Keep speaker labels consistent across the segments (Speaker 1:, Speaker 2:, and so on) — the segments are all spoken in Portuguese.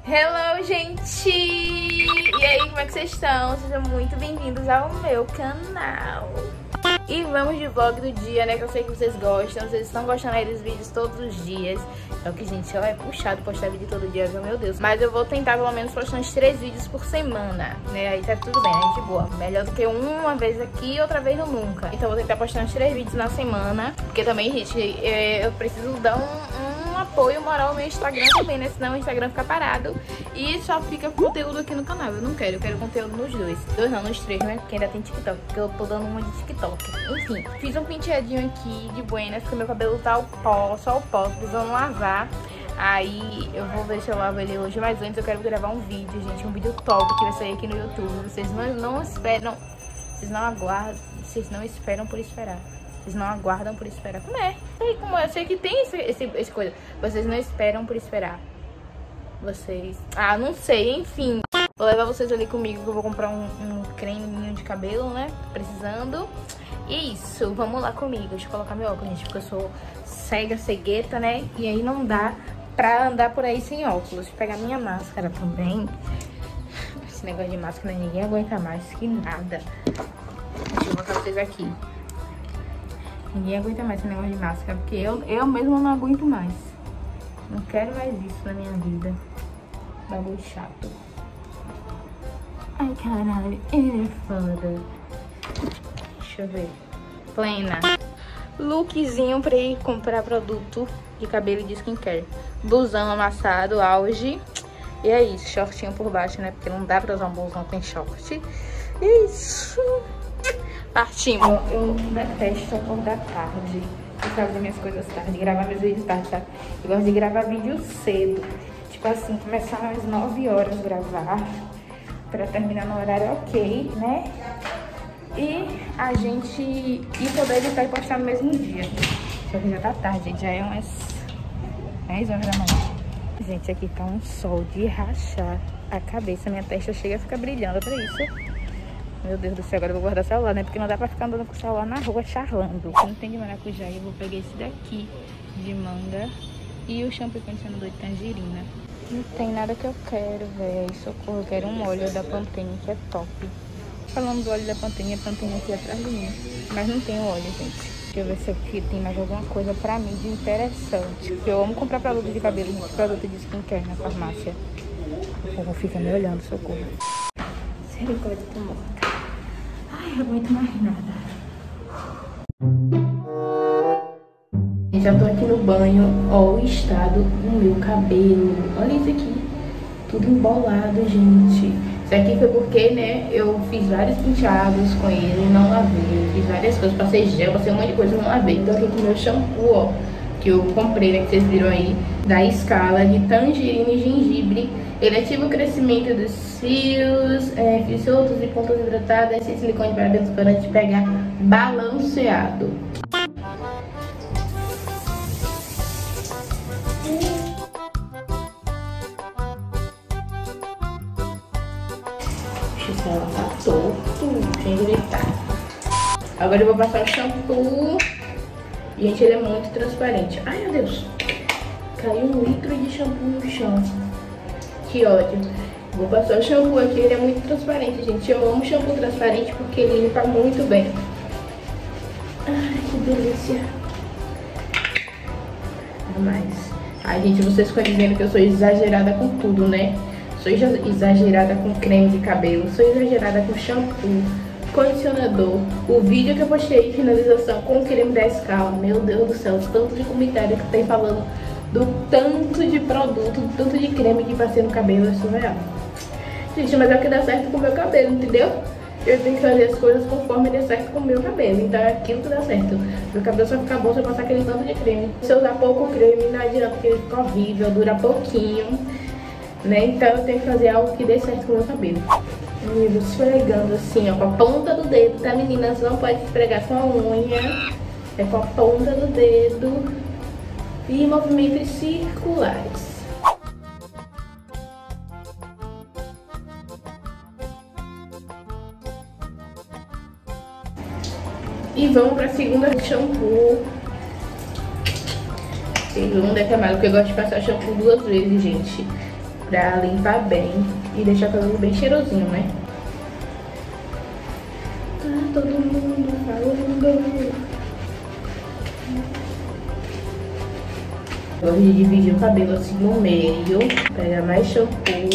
Speaker 1: Hello, gente! E aí, como é que vocês estão? Sejam muito bem-vindos ao meu canal. E vamos de vlog do dia, né? Que eu sei que vocês gostam. Vocês estão gostando aí dos vídeos todos os dias. Só que, gente, é puxado postar vídeo todo dia, viu? Meu Deus. Mas eu vou tentar pelo menos postar uns 3 vídeos por semana, né? Aí tá tudo bem, né? De boa. Melhor do que uma vez aqui e outra vez no nunca. Então eu vou tentar postar uns 3 vídeos na semana. Porque também, gente, eu preciso dar um apoio moral ao meu Instagram também, né? Senão o Instagram fica parado e só fica conteúdo aqui no canal. Eu não quero, eu quero conteúdo nos dois. Dois não, nos 3, né? Porque ainda tem TikTok, porque eu tô dando uma de TikTok. Enfim, fiz um penteadinho aqui de buenas, porque meu cabelo tá ao pó, só ao pó, precisando lavar. Aí eu vou ver se eu lavo ele hoje, mas antes eu quero gravar um vídeo, gente, um vídeo top que vai sair aqui no YouTube. Vocês não esperam, vocês não aguardam, vocês não esperam por esperar. Vocês não aguardam por esperar. Como é? Sei como é. Eu sei que tem esse coisa. Vocês não esperam por esperar. Vocês... Ah, não sei. Enfim. Vou levar vocês ali comigo que eu vou comprar um creminho de cabelo, né? Precisando. E isso. Vamos lá comigo. Deixa eu colocar meu óculos, gente. Porque eu sou cega, cegueta, né? E aí não dá pra andar por aí sem óculos. Deixa eu pegar minha máscara também. Esse negócio de máscara ninguém aguenta mais que nada. Deixa eu botar vocês aqui. Ninguém aguenta mais esse negócio de máscara, porque eu mesmo não aguento mais. Não quero mais isso na minha vida. Bagulho chato. Ai, caralho, ele é foda. Deixa eu ver. Plena. Lookzinho pra ir comprar produto de cabelo e de skincare. Blusão amassado, auge. E é isso, shortinho por baixo, né? Porque não dá pra usar um blusão com short. Isso. Partimos. Eu detesto acordar tarde e fazer minhas coisas tarde, gravar meus vídeos tarde, tá? Eu gosto de gravar vídeo cedo. Tipo assim, começar às 9 horas gravar pra terminar no horário ok, né? E a gente ir poder editar e postar no mesmo dia. Só que já tá tarde, gente. Já é umas 10 horas da manhã. Gente, aqui tá um sol de rachar a cabeça. Minha testa chega a ficar brilhando pra isso. Meu Deus do céu, agora eu vou guardar o celular, né? Porque não dá pra ficar andando com o celular na rua charlando. Não tem de maracujá, eu vou pegar esse daqui de manga e o shampoo e condicionador de tangerina. Não tem nada que eu quero, velho. Socorro, eu quero um óleo da Pantene que é top. Falando do óleo da Pantene, a Pantene aqui atrás de mim. Mas não tem o óleo, gente. Deixa eu ver se aqui tem mais alguma coisa pra mim de interessante. Porque eu amo comprar produto de cabelo, produto de skincare na farmácia. O povo fica me olhando, socorro. Misericórdia, tô morta. Ai, eu não aguento mais nada. Já tô aqui no banho. Ó o estado do meu cabelo. Olha isso aqui. Tudo embolado, gente. Isso aqui foi porque, né, eu fiz vários penteados com ele, não lavei. Fiz várias coisas, passei gel, passei um monte de coisa, não lavei. Então aqui com o meu shampoo, ó, que eu comprei, né, que vocês viram aí, da Escala, de tangerina e gengibre. Ele ativa o crescimento dos fios, fios soltos e pontas hidratadas, sem silicone para dentro para te pegar balanceado. Deixa eu tá torto, sem direitar. Agora eu vou passar o shampoo. Gente, ele é muito transparente. Ai, meu Deus. Caiu 1 litro de shampoo no chão. Que ódio. Vou passar o shampoo aqui, ele é muito transparente, gente. Eu amo shampoo transparente porque ele limpa muito bem. Ai, que delícia. Mas, ai, gente, vocês ficam dizendo que eu sou exagerada com tudo, né? Sou exagerada com creme de cabelo, sou exagerada com shampoo, condicionador. O vídeo que eu postei de finalização com o creme da Escala, meu Deus do céu, tanto de comentário que tem falando do tanto de produto, do tanto de creme que passei no cabelo, é surreal. Gente, mas é o que dá certo com o meu cabelo, entendeu? Eu tenho que fazer as coisas conforme dê certo com o meu cabelo, então é aquilo que dá certo. Meu cabelo só fica bom se eu passar aquele tanto de creme. Se eu usar pouco creme, não adianta, porque ele fica horrível, dura pouquinho, né? Então eu tenho que fazer algo que dê certo com o meu cabelo. Eu vou esfregando assim, ó, com a ponta do dedo, tá, meninas? Não pode esfregar com a unha, é com a ponta do dedo. E movimentos circulares. E vamos pra segunda shampoo. Segunda camada, porque eu gosto de passar shampoo 2 vezes, gente. pra limpar bem e deixar o cabelo bem cheirosinho, né? Tá todo mundo falando. Gosto de dividir o cabelo assim no meio, pegar mais shampoo.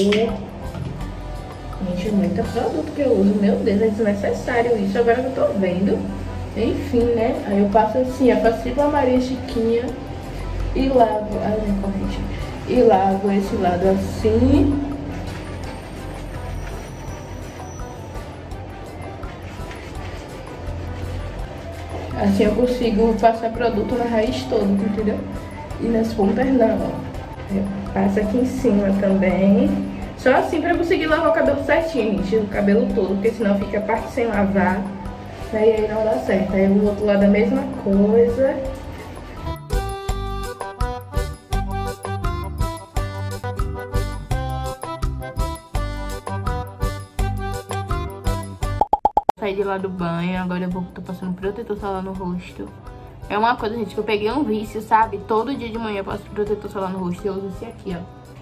Speaker 1: Gente, muito produto que eu uso, meu Deus, é desnecessário isso, agora que eu tô vendo. Enfim, né? Aí eu passo assim, eu passo tipo a Maria Chiquinha e lavo, ai minha corrente, e lavo esse lado assim. Assim eu consigo passar produto na raiz toda, entendeu? E nas pontas não, ó. Passa aqui em cima também. Só assim pra conseguir lavar o cabelo certinho, gente. O cabelo todo, porque senão fica a parte sem lavar. Aí não dá certo. Aí o outro lado a mesma coisa. Saí de lá do banho, agora tô passando protetor solar no rosto. É uma coisa, gente, que eu peguei um vício, sabe? Todo dia de manhã eu passo protetor solar no rosto e eu uso esse aqui,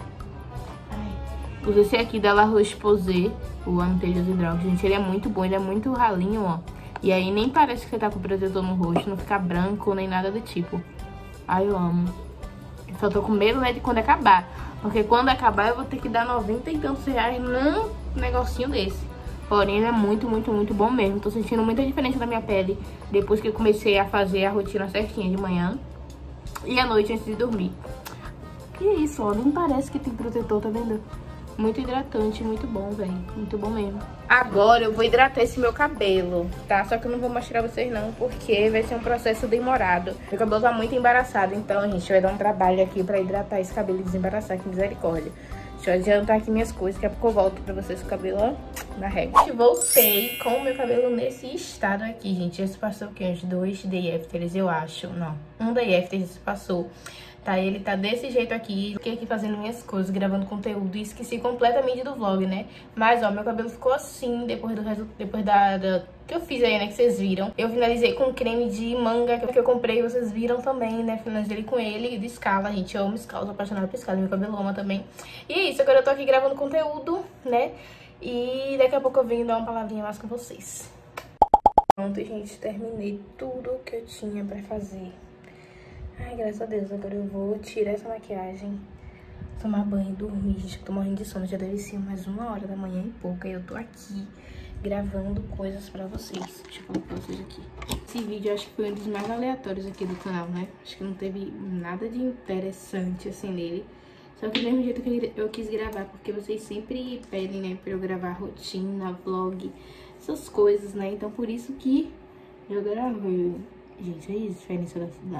Speaker 1: ó. Uso esse aqui da La Roche-Posay, o Anti-Age Drops. Gente, ele é muito bom, ele é muito ralinho, ó. E aí nem parece que você tá com protetor no rosto, não fica branco nem nada do tipo. Ai, eu amo. Eu só tô com medo, né, de quando acabar. Porque quando acabar eu vou ter que dar 90 e tantos reais num negocinho desse. Porém, ele é muito, muito, muito bom mesmo. Tô sentindo muita diferença na minha pele depois que eu comecei a fazer a rotina certinha de manhã e à noite antes de dormir. Que isso, ó, nem parece que tem protetor, tá vendo? Muito hidratante, muito bom, velho. Muito bom mesmo. Agora eu vou hidratar esse meu cabelo, tá? Só que eu não vou mostrar pra vocês não, porque vai ser um processo demorado. Meu cabelo tá muito embaraçado, então a gente vai dar um trabalho aqui pra hidratar esse cabelo e desembaraçar, que misericórdia. Deixa eu adiantar aqui minhas coisas, daqui a pouco eu volto pra vocês com o cabelo, ó, na régua. Voltei com o meu cabelo nesse estado aqui, gente. Esse passou o quê? Uns 2 day afters, eu acho. Não, 1 day afters esse passou. Tá, ele tá desse jeito aqui. Fiquei aqui fazendo minhas coisas, gravando conteúdo e esqueci completamente do vlog, né? Mas, ó, meu cabelo ficou assim depois da que eu fiz aí, né, que vocês viram. Eu finalizei com creme de manga que eu comprei, vocês viram também, né? Finalizei com ele de Scala, gente. Eu amo Scala, sou apaixonada por Scala, meu cabelo ama também. E é isso, agora eu tô aqui gravando conteúdo, né? E daqui a pouco eu venho dar uma palavrinha mais com vocês. Pronto, gente, terminei tudo que eu tinha pra fazer. Ai, graças a Deus, agora eu vou tirar essa maquiagem, tomar banho e dormir, gente. Eu tô morrendo de sono, já deve ser mais 1h da manhã e pouca. E eu tô aqui gravando coisas pra vocês. Deixa eu falar pra vocês aqui. Esse vídeo eu acho que foi um dos mais aleatórios aqui do canal, né? Acho que não teve nada de interessante assim nele. Só que do mesmo jeito que eu quis gravar, porque vocês sempre pedem, né, pra eu gravar rotina, vlog, essas coisas, né? Então por isso que eu gravei. Gente, é isso, diferença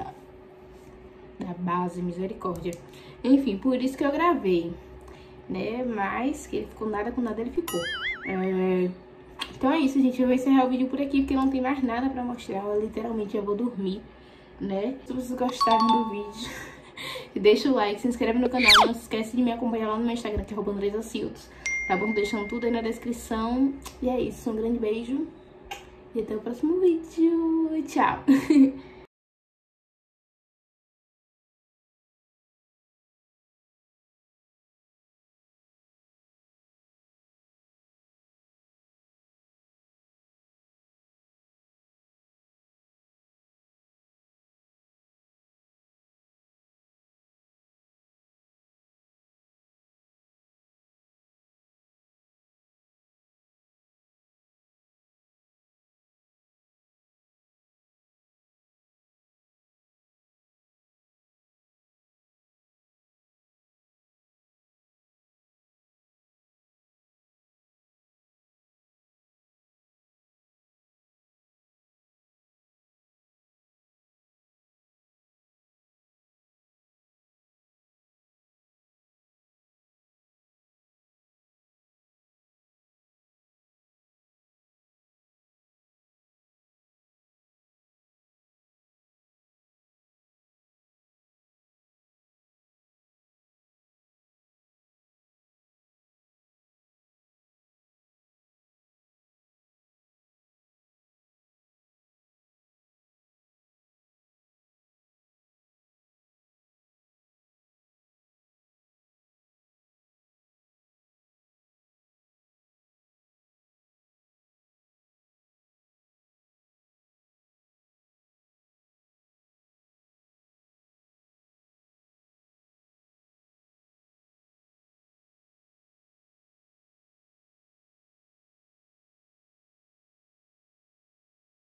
Speaker 1: da base, misericórdia. Enfim, por isso que eu gravei, né? Mas que ele ficou nada com nada, ele ficou. Então é isso, gente. Eu vou encerrar o vídeo por aqui, porque não tem mais nada pra mostrar. Eu literalmente já vou dormir, né? Se vocês gostaram do vídeo, deixa o like, se inscreve no canal. Não se esquece de me acompanhar lá no meu Instagram, que é @AndressaCiltos, tá bom? Deixando tudo aí na descrição. E é isso, um grande beijo e até o próximo vídeo. Tchau!